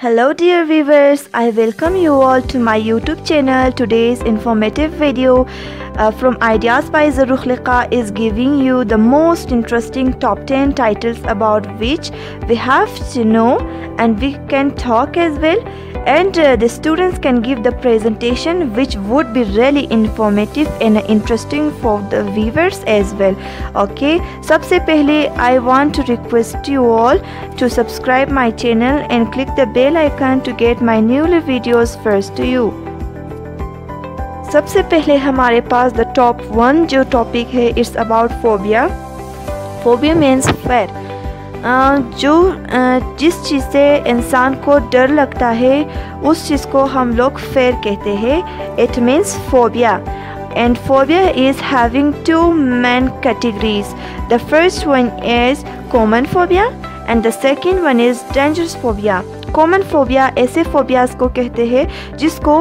Hello dear viewers, I welcome you all to my YouTube channel. Today's informative video from Ideas by Zarukhliqa is giving you the most interesting top 10 titles about which we have to know and we can talk as well, and the students can give the presentation which would be really informative and interesting for the viewers as well. Okay, सबसे पहले I want to request you all to subscribe my channel and click the bell icon to get my new videos first to you. सबसे पहले हमारे पास the top 1 जो topic है it's about phobia. Phobia means fear. जिस चीज़ से इंसान को डर लगता है उस चीज़ को हम लोग फेयर कहते हैं. It means phobia. And phobia is having two main categories. The first one is common phobia and the second one is dangerous phobia. Common phobia ऐसे phobias को कहते हैं जिसको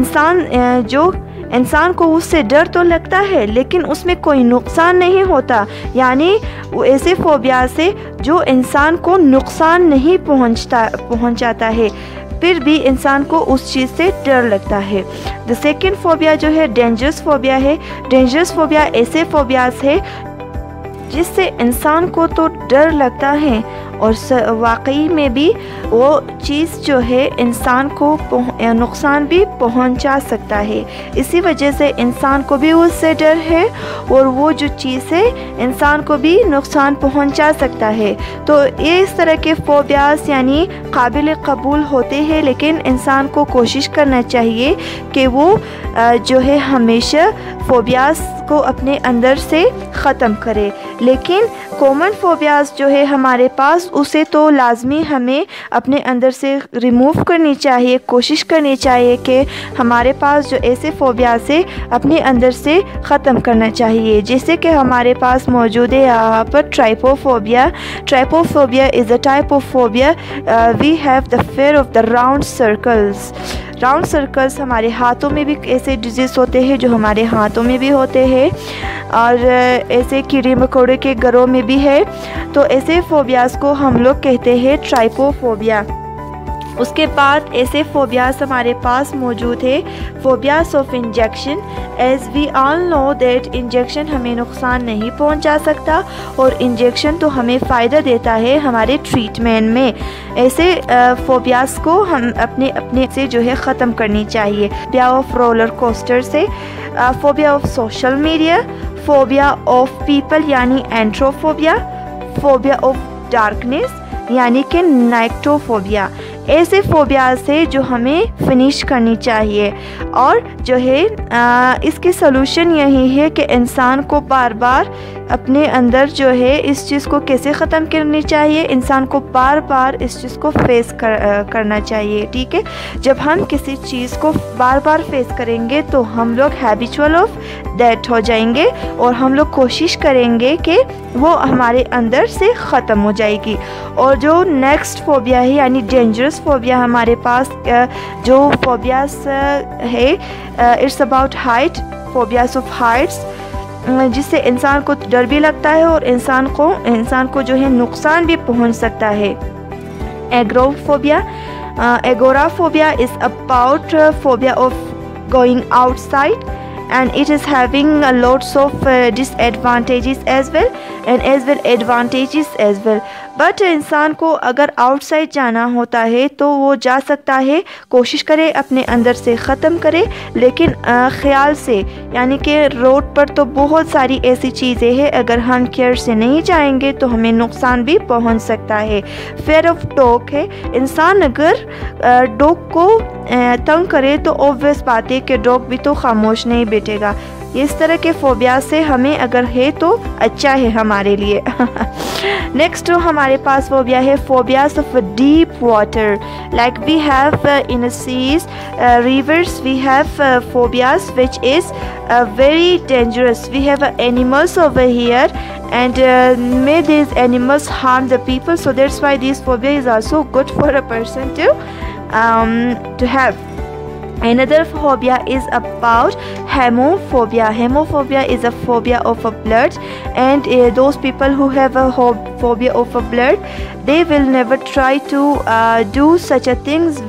इंसान को उससे डर तो लगता है लेकिन उसमें कोई नुकसान नहीं होता, यानी वो ऐसे फोबिया से जो इंसान को नुकसान नहीं पहुंचाता है फिर भी इंसान को उस चीज़ से डर लगता है. द सेकेंड फोबिया जो है डेंजरस फोबिया है. डेंजरस फोबिया ऐसे फोबियास है जिससे इंसान को तो डर लगता है और वाकई में भी वो चीज़ जो है इंसान को नुकसान भी पहुंचा सकता है. इसी वजह से इंसान को भी उससे डर है और वो जो चीज़ है इंसान को भी नुकसान पहुंचा सकता है. तो इस तरह के फोबियास यानी काबिल कबूल होते हैं, लेकिन इंसान को कोशिश करना चाहिए कि वो जो है हमेशा फोबियास को अपने अंदर से ख़त्म करे. लेकिन कॉमन फोबियास जो है हमारे पास उसे तो लाजमी हमें अपने अंदर से रिमूव करनी चाहिए. कोशिश करनी चाहिए कि हमारे पास जो ऐसे फोबियास है अपने अंदर से ख़त्म करना चाहिए. जैसे कि हमारे पास मौजूद है यहाँ पर trypophobia. Trypophobia is a type of phobia. We have the fear of the round circles. Round circles हमारे हाथों में भी ऐसे डिजीज़ होते हैं जो हमारे हाथों में भी होते हैं और ऐसे कीड़े मकोड़े के घरों में भी है. तो ऐसे फोबियास को हम लोग कहते हैं ट्राइपोफोबिया. उसके बाद ऐसे फोबियास हमारे पास मौजूद है phobias of injection. As we all know that injection हमें नुकसान नहीं पहुंचा सकता और इंजेक्शन तो हमें फ़ायदा देता है हमारे ट्रीटमेंट में. ऐसे फोबियास को हम अपने से जो है ख़त्म करनी चाहिए. फोबिया ऑफ रोलर कोस्टर से, phobia of social media, phobia of people यानी एंट्रोफोबिया, फोबिया ऑफ डार्कनेस यानी कि नाइक्टोफोबिया. ऐसे फोबियाज है जो हमें फिनिश करनी चाहिए और जो है इसकी सलूशन यही है कि इंसान को बार बार अपने अंदर जो है इस चीज़ को कैसे ख़त्म करनी चाहिए. इंसान को बार बार इस चीज़ को फेस करना चाहिए. ठीक है, जब हम किसी चीज़ को बार बार फेस करेंगे तो हम लोग हैबिचुअल ऑफ दैट हो जाएंगे और हम लोग कोशिश करेंगे कि वो हमारे अंदर से ख़त्म हो जाएगी. और जो नेक्स्ट फोबिया है यानी डेंजरस फोबिया हमारे पास जो फोबियास है it's about height. Phobias of heights जिससे इंसान को डर भी लगता है और इंसान को जो है नुकसान भी पहुंच सकता है. Agoraphobia. Agoraphobia is about phobia of going outside and it is having lots of disadvantages as well and advantages as well. But इंसान को अगर आउटसाइड जाना होता है तो वो जा सकता है. कोशिश करे अपने अंदर से ख़त्म करे लेकिन ख़्याल से, यानी कि रोड पर तो बहुत सारी ऐसी चीज़ें हैं अगर हम केयर से नहीं जाएंगे तो हमें नुकसान भी पहुंच सकता है. फेयर ऑफ डॉग है. इंसान अगर डॉग को तंग करे तो ऑब्वियस बात है कि डॉग भी तो खामोश नहीं बैठेगा. इस तरह के फोबिया से हमें अगर है तो अच्छा है हमारे लिए. नेक्स्ट हमारे पास फोबिया है phobias of deep water. Like we have in seas rivers we have phobias which is very dangerous. We have animals over here and may these animals harm the people, so that's why this phobia is also good for a person to have. Another phobia is about hemophobia. Hemophobia is a phobia of blood, and those people who have a phobia of blood, they will never try to do such a things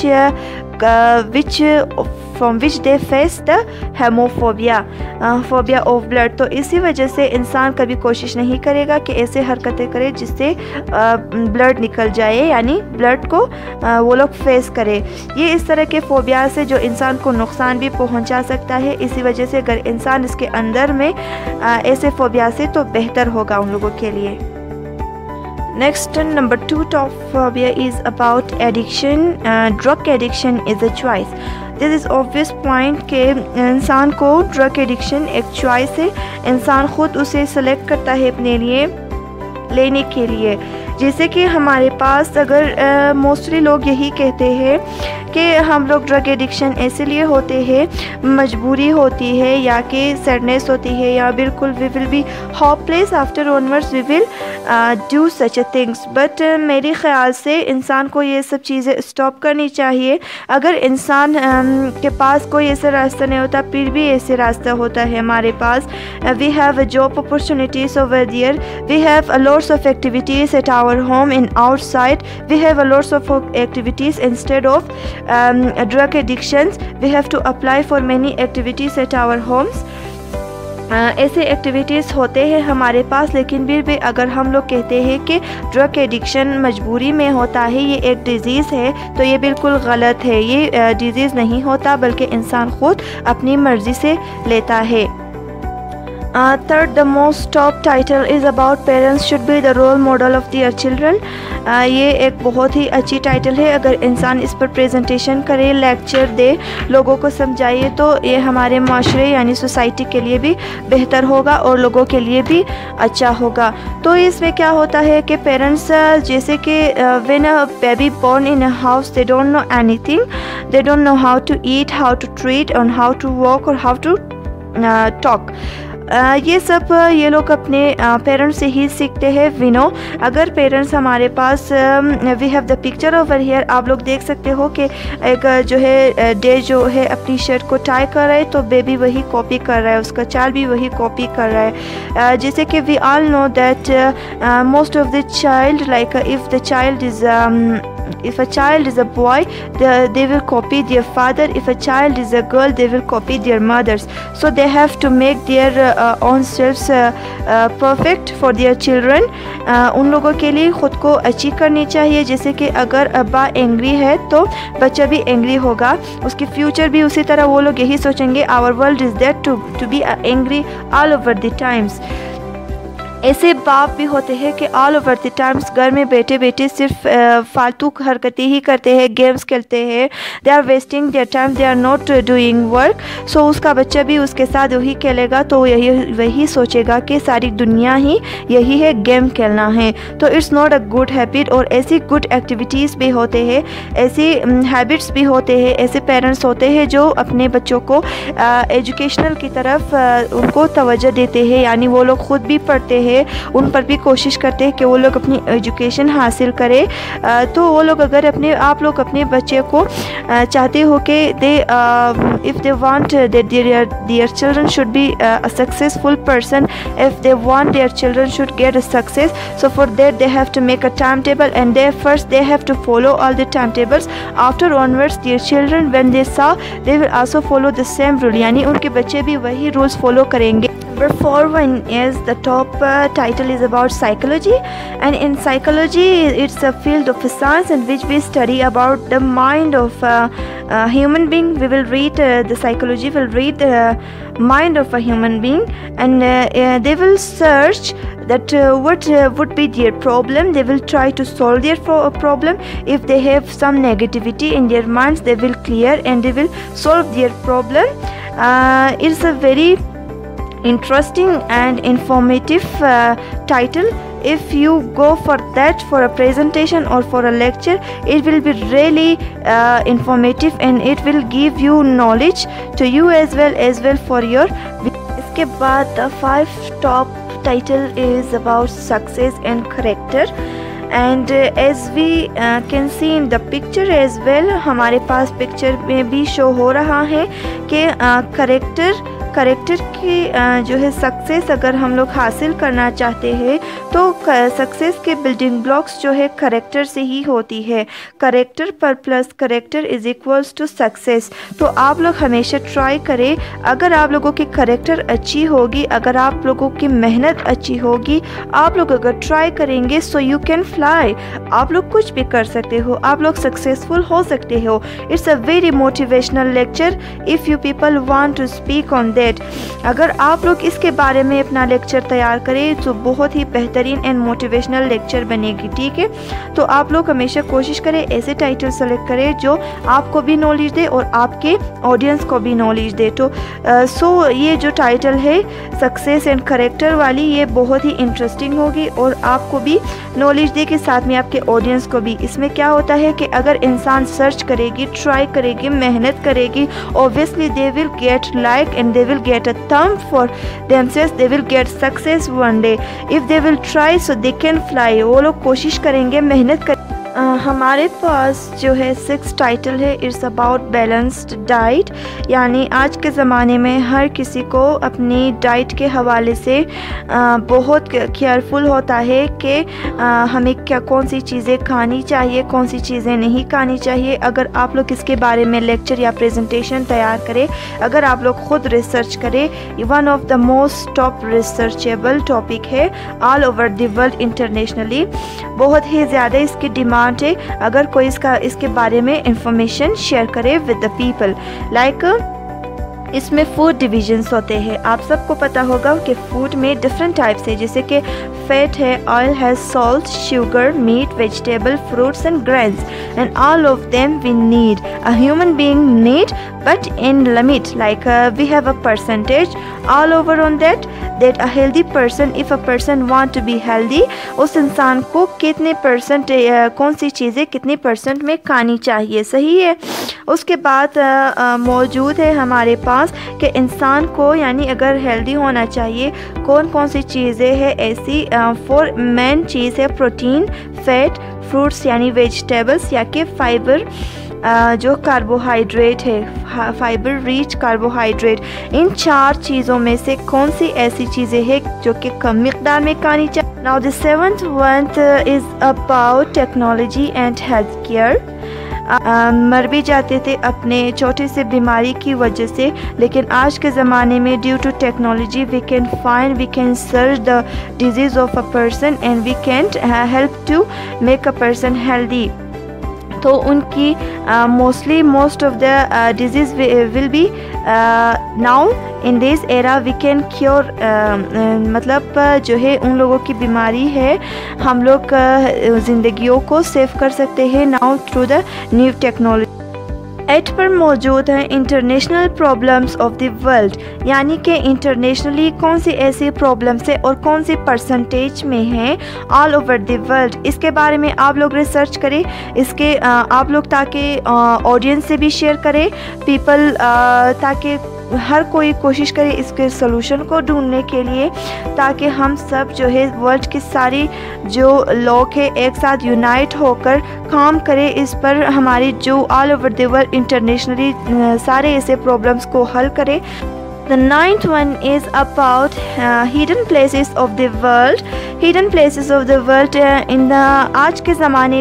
from which they face the hemophobia, phobia of blood. तो इसी वजह से इंसान कभी कोशिश नहीं करेगा कि ऐसे हरकतें करे जिससे ब्लड निकल जाए, यानी ब्लड को वो लोग फेस करे। ये इस तरह के फोबिया से जो इंसान को नुकसान भी पहुंचा सकता है। इसी वजह से अगर इंसान इसके अंदर में ऐसे फोबिया से, तो बेहतर होगा उन लोगों के लिए। Next, number 2 top phobia is about addiction. Drug addiction is a choice. This is obvious point कि इंसान को ड्रग एडिक्शन एक चॉइस है, इंसान खुद उसे सेलेक्ट करता है अपने लिए लेने के लिए। जैसे कि हमारे पास अगर मोस्टली लोग यही कहते हैं कि हम लोग ड्रग एडिक्शन इसलिए होते हैं, मजबूरी होती है या कि सैडनेस होती है, या बिल्कुल we will be hopeless after onwards we will do such things. But मेरे ख़्याल से इंसान को ये सब चीज़ें स्टॉप करनी चाहिए। अगर इंसान के पास कोई ऐसा रास्ता नहीं होता, फिर भी ऐसे रास्ता होता है हमारे पास। We have job opportunities over there, we have lots of activities at our home and outside, we have a lots of activities instead of drug addictions. We have to apply for many activities at our homes. ऐसे activities होते हैं हमारे पास, लेकिन फिर भी अगर हम लोग कहते हैं कि ड्रग एडिक्शन मजबूरी में होता है, ये एक डिज़ीज़ है, तो ये बिल्कुल गलत है। ये डिज़ीज़ नहीं होता, बल्कि इंसान खुद अपनी मर्ज़ी से लेता है। Third, the most top title is about parents should be the role model of their children. ये एक बहुत ही अच्छी टाइटल है। अगर इंसान इस पर प्रेजेंटेशन करे, लेक्चर दे, लोगों को समझाइए, तो ये हमारे माशरे यानी सोसाइटी के लिए भी बेहतर होगा और लोगों के लिए भी अच्छा होगा। तो इसमें क्या होता है कि पेरेंट्स, जैसे कि when a baby born in a house, they don't know anything, they don't know how to eat, how to treat, and how to walk or how to talk. ये सब ये लोग अपने पेरेंट्स से ही सीखते हैं। वी नो, अगर parents हमारे पास, we have the picture over here, आप लोग देख सकते हो कि एक जो है डे जो है अपनी शर्ट को टाई कर रहा है, तो बेबी वही कॉपी कर रहा है, उसका चाइल्ड भी वही कॉपी कर रहा है। जैसे कि we all know that most of the child, like if a child is a boy, they will copy their father. If a child is a girl, they will copy their mothers. So they have to make their own selves perfect for their children. उन लोगों के लिए ख़ुद को अच्छी करनी चाहिए। जैसे कि अगर अब्बा एंग्री है, तो बच्चा भी एंग्री होगा, उसकी फ्यूचर भी उसी तरह वो लोग यही सोचेंगे, our world is that to be angry all over the times. ऐसे बाप भी होते हैं कि ऑल ओवर द टाइम्स घर में बैठे बैठे सिर्फ फालतू हरकतें ही करते हैं, गेम्स खेलते हैं, they are wasting their time, they are not doing work. So उसका बच्चा भी उसके साथ वही खेलेगा, तो वही सोचेगा कि सारी दुनिया ही यही है, गेम खेलना है। तो it's not a good habit. और ऐसी गुड एक्टिविटीज़ भी होते हैं, ऐसी हैबिट्स भी होते हैं, ऐसे पेरेंट्स होते हैं जो अपने बच्चों को एजुकेशनल की तरफ उनको तवज्जो देते हैं, यानी वो लोग खुद भी पढ़ते हैं, उन पर भी कोशिश करते हैं कि वो लोग अपनी एजुकेशन हासिल करें। तो वो लोग अगर आप लोग अपने बच्चे को चाहते हो कि if they want that their children should be a successful person, if they want their children should get a success, so for that they have to make a timetable, and they have to follow all the timetables. After onwards their children, when they saw, they will also follow the same rule, यानी उनके बच्चे भी वही rules follow करेंगे। Number 4 one is the top title is about psychology, and in psychology it's a field of science in which we study about the mind of a human being. We will read the psychology will read the mind of a human being, and they will search that what would be their problem. They will try to solve their problem. If they have some negativity in their minds, they will clear and they will solve their problem. It's a very interesting and informative title. If you go for that for a presentation or for a lecture, it will be really informative, and it will give you knowledge to you as well for your. इसके बाद the 5 top title is about success and character. And as we can see in the picture as well, हमारे पास picture में भी show हो रहा है कि करेक्टर की जो है सक्सेस अगर हम लोग हासिल करना चाहते हैं तो सक्सेस के बिल्डिंग ब्लॉक्स जो है करेक्टर से ही होती है। करेक्टर पर plus character is equals to success. तो आप लोग हमेशा ट्राई करें, अगर आप लोगों की करेक्टर अच्छी होगी, अगर आप लोगों की मेहनत अच्छी होगी, आप लोग अगर ट्राई करेंगे सो यू कैन फ्लाई। आप लोग कुछ भी कर सकते हो, आप लोग सक्सेसफुल हो सकते हो। It's a very motivational lecture if you people want to speak on that. अगर आप लोग इसके बारे में अपना लेक्चर तैयार करें तो बहुत ही बेहतरीन एंड मोटिवेशनल लेक्चर बनेगी, ठीक है। तो आप लोग हमेशा कोशिश करें ऐसे टाइटल सेलेक्ट करें जो आपको भी नॉलेज दे और आपके ऑडियंस को भी नॉलेज दे। तो सो ये जो टाइटल है सक्सेस एंड करेक्टर वाली, ये बहुत ही इंटरेस्टिंग होगी और आपको भी नॉलेज दे के साथ में आपके ऑडियंस को भी। इसमें क्या होता है कि अगर इंसान सर्च करेगी, ट्राई करेगी, मेहनत करेगी, obviously they will get like and they will get a thumb for themselves, they will get success one day if they will try, so they can fly। वो लोग कोशिश करेंगे, मेहनत कर हमारे पास जो है 6 टाइटल है। इट्स अबाउट बैलेंस्ड डाइट, यानी आज के ज़माने में हर किसी को अपनी डाइट के हवाले से बहुत केयरफुल होता है कि हमें कौन सी चीज़ें खानी चाहिए, कौन सी चीज़ें नहीं खानी चाहिए। अगर आप लोग इसके बारे में लेक्चर या प्रेजेंटेशन तैयार करें, अगर आप लोग खुद रिसर्च करें, one of the most top researchable topic है all over the world internationally. बहुत ही ज़्यादा इसकी डिमांड है। अगर कोई इसके बारे में इंफॉर्मेशन शेयर करे विद द पीपल। लाइक इसमें फूड डिविजन्स होते हैं। आप सबको पता होगा कि फूड में डिफरेंट टाइप्स है, जैसे कि फैट है, ऑयल है, salt, sugar, meat, vegetable, fruits and grains, and all of them we need, a human being need, but in limit, like we have a percentage all over on that a healthy person, if a person want to be healthy, उस इंसान को कितने percent कौन सी चीज़ें कितने percent में खानी चाहिए, सही है। उसके बाद मौजूद है हमारे पास कि इंसान को यानी अगर हेल्दी होना चाहिए कौन कौन सी चीज़ें हैं ऐसी। 4 मेन चीज़ है प्रोटीन, फैट, फ्रूट्स यानी वेजिटेबल्स, या कि फाइबर जो कार्बोहाइड्रेट है, फाइबर रिच कार्बोहाइड्रेट। इन 4 चीज़ों में से कौन सी ऐसी चीज़ें हैं जो कि कम मिकदार में खानी चाहिए। Now the 7th one is about technology and health care. मर भी जाते थे अपने छोटे से बीमारी की वजह से, लेकिन आज के ज़माने में due to technology we can search the disease of a person and we can help to make a person healthy. तो उनकी most of the disease will be now in this era we can cure, मतलब जो है उन लोगों की बीमारी है हम लोग ज़िंदगियों को सेव कर सकते हैं now through the new technology. 8 पर मौजूद है international problems of the world, यानी कि इंटरनेशनली कौन सी ऐसी प्रॉब्लम्स है और कौन सी परसेंटेज में है ऑल ओवर द वर्ल्ड। इसके बारे में आप लोग रिसर्च करें, इसके आप लोग ताकि ऑडियंस से भी शेयर करें पीपल, ताकि हर कोई कोशिश करे इसके सलूशन को ढूंढने के लिए, ताकि हम सब जो है वर्ल्ड की सारी जो लोग हैं एक साथ यूनाइट होकर काम करें इस पर, हमारी जो all over the world internationally सारे ऐसे प्रॉब्लम्स को हल करें। The 9th one is about hidden places of the world. Hidden places of the world in the आज के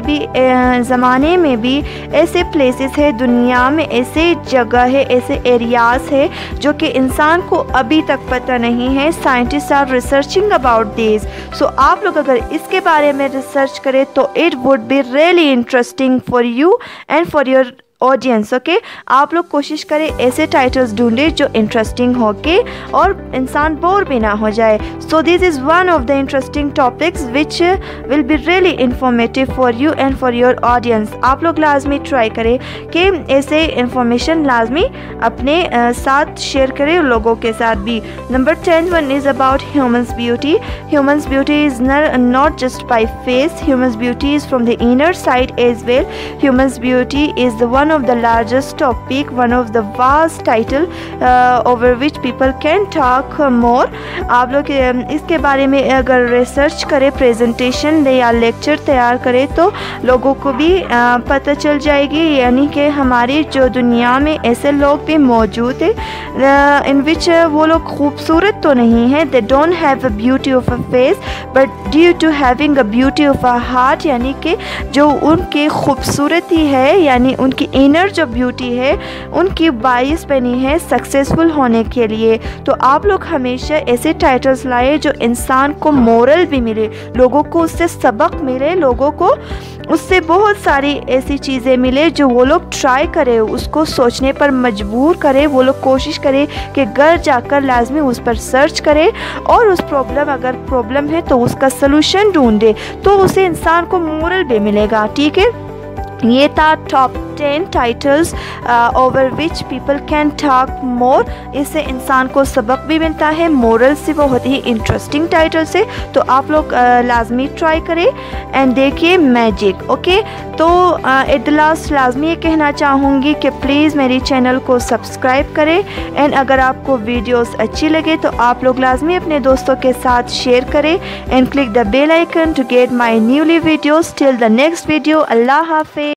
ज़माने में भी ऐसे places है दुनिया में, ऐसे जगह है, ऐसे एरियाज़ है जो कि इंसान को अभी तक पता नहीं है। Scientist are researching about this. So आप लोग अगर इसके बारे में रिसर्च करें तो it would be really interesting for you and for your audience. Okay, आप लोग कोशिश करें ऐसे टाइटल्स ढूंढे जो इंटरेस्टिंग हो के और इंसान बोर भी ना हो जाए। So this is one of the interesting topics which will be really informative for you and for your audience. आप लोग लाजमी ट्राई करें कि ऐसे इंफॉर्मेशन लाजमी अपने साथ शेयर करें लोगों के साथ भी। Number 10 one is about humans beauty. Humans beauty is not just by face, humans beauty is from the inner side as well. Humans beauty is the one one of the largest topic, one of the vast title over which people can talk more. आप लोग इसके बारे में अगर research करें, presentation दे या lecture तैयार करें तो लोगों को भी पता चल जाएगी, यानी कि हमारी जो दुनिया में ऐसे लोग भी मौजूद हैं इन विच वो लोग खूबसूरत तो नहीं हैं, they don't have a beauty of a face but due to having a beauty of a heart, यानी कि जो उनकी खूबसूरती है यानी उनकी इनर जो ब्यूटी है उनकी बाइस बनी है सक्सेसफुल होने के लिए। तो आप लोग हमेशा ऐसे टाइटल्स लाए जो इंसान को मोरल भी मिले, लोगों को उससे सबक मिले, लोगों को उससे बहुत सारी ऐसी चीज़ें मिले जो वो लोग ट्राई करें, उसको सोचने पर मजबूर करें, वो लोग कोशिश करें कि घर जाकर लाजमी उस पर सर्च करें और उस प्रॉब्लम अगर प्रॉब्लम है तो उसका सलूशन ढूंढे, तो उसे इंसान को मोरल भी मिलेगा। ठीक है, ये था top 10 titles over which people can talk more. इससे इंसान को सबक भी मिलता है, मोरल से बहुत ही इंटरेस्टिंग टाइटल्स है, तो आप लोग लाजमी ट्राई करें एंड देखिए मैजिक। ओके, तो एट द लास्ट लाजमी ये कहना चाहूँगी कि प्लीज़ मेरी चैनल को सब्सक्राइब करें एंड अगर आपको वीडियोस अच्छी लगे तो आप लोग लाजमी अपने दोस्तों के साथ शेयर करें and click the bell icon to get my newly videos. Till the next video, अल्लाह हाफिज़।